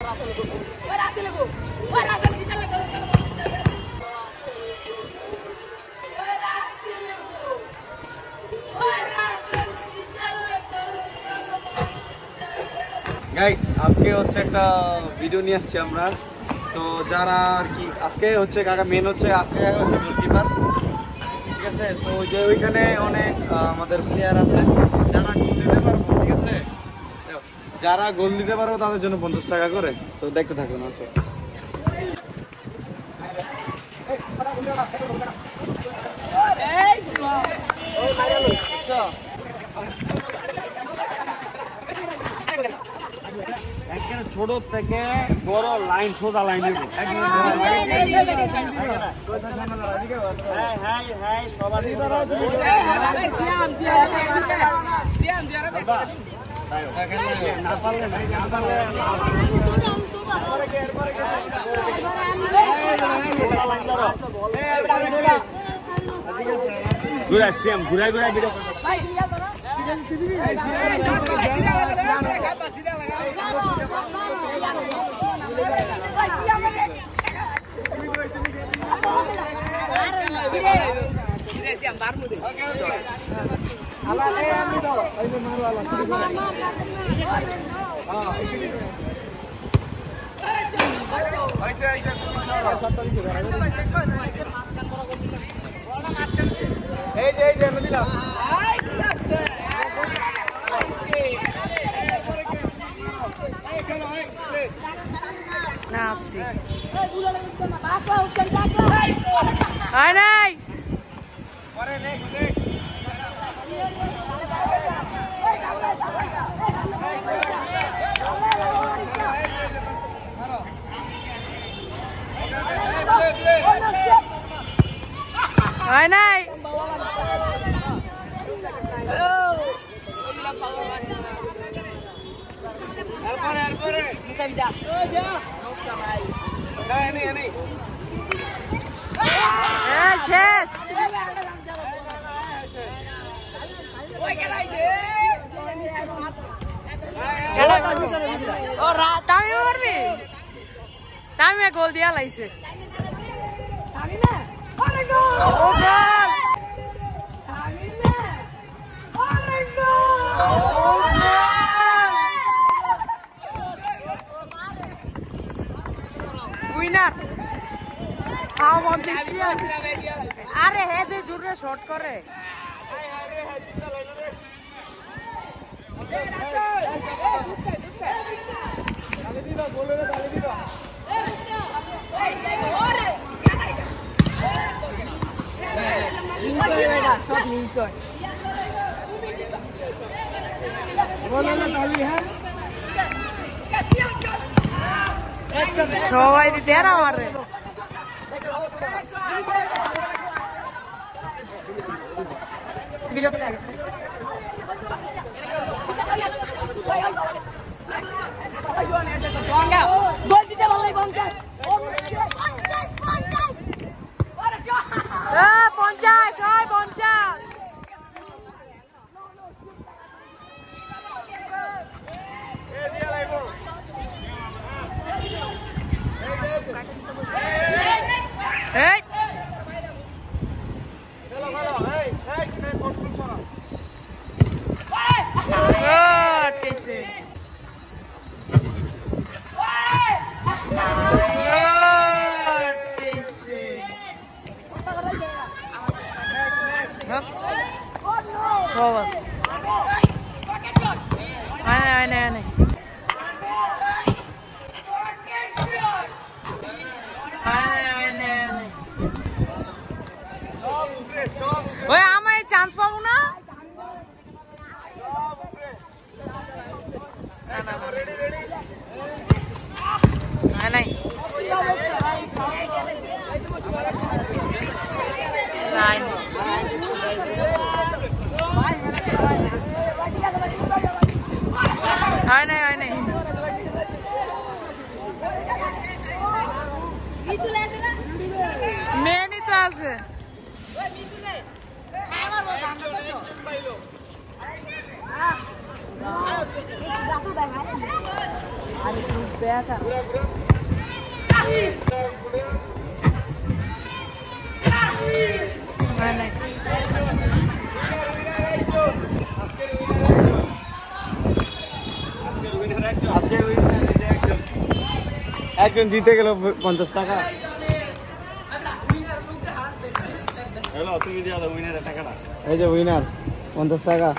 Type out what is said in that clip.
Guys আজকে হচ্ছে একটা ভিডিও নিয়ে আসছি আমরা। তো যারা আর কি আজকে হচ্ছে কাকা মেন হচ্ছে আজকে হচ্ছে গোলকিপার, ঠিক আছে। তো যে ওইখানে অনেক আমাদের প্লেয়ার আছে যারা গোল দিতে পারবো, ঠিক আছে। যারা গোল দিতে পারবো তাদের জন্য 50 টাকা করে। তো দেখতে থাকুন। আসো ছোট থেকে বড় লাইন সোজা লাইন ঘুরা শ্যাম ঘুরাই ঘুরাই ভিডিও এই যে আমি দিলাম Nasci. Ai, nei! Ai, nei! Yes. Tami gol dia lah isi. Winner. How much is it? अरे है जे जुड़े शॉट करे সবাই দিতে আর আমারে video lagi sih. Gol di dalam lagi Poncas. Poncas, oi Poncas. Hey. Vamos. Mana. ওই আমায় chance পাবো না নাই নাই মেনই তো আছে দেখা মানে একজন জিতে গেল 50 টাকা। এই যে উইনার 50 টাকা।